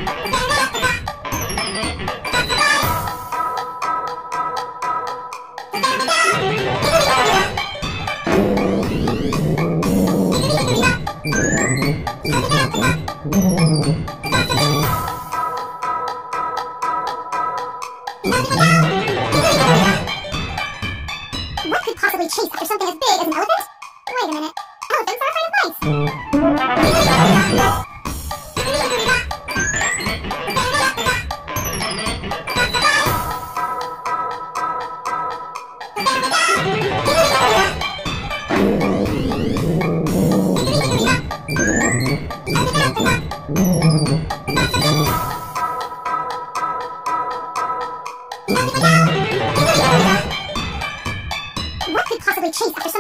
What could possibly chase after something as big as an elephant? Wait a minute. Elephants are afraid of heights. What could possibly chase after